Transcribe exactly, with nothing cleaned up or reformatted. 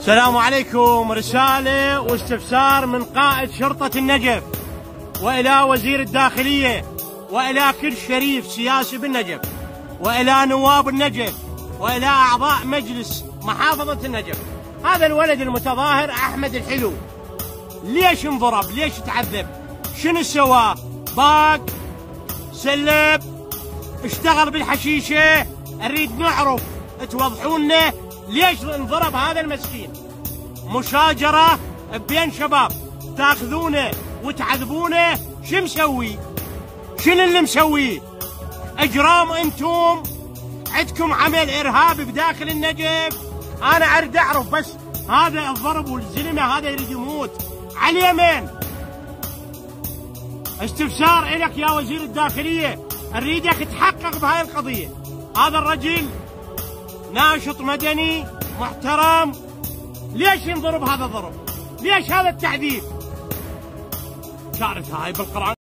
السلام عليكم. رسالة واستفسار من قائد شرطة النجف وإلى وزير الداخلية وإلى كل شريف سياسي بالنجف وإلى نواب النجف وإلى أعضاء مجلس محافظة النجف. هذا الولد المتظاهر أحمد الحلو ليش انضرب؟ ليش تعذب؟ شنو سوى؟ باق؟ سلب؟ اشتغل بالحشيشة؟ نريد نعرف، توضحونا ليش انضرب هذا المسكين؟ مشاجرة بين شباب تاخذونه وتعذبونه، شو مسوي؟ شنو اللي مسويه؟ اجرام انتم؟ عندكم عمل ارهابي بداخل النجف؟ انا اريد اعرف بس. هذا الضرب والزلمه هذا يريد يموت على اليمين. استفسار الك يا وزير الداخليه، اريدك تحقق بهاي القضيه. هذا الرجل ناشط مدني محترم، ليش ينضرب هذا الضرب؟ ليش هذا التعذيب؟ كارثه هاي بالقرآن.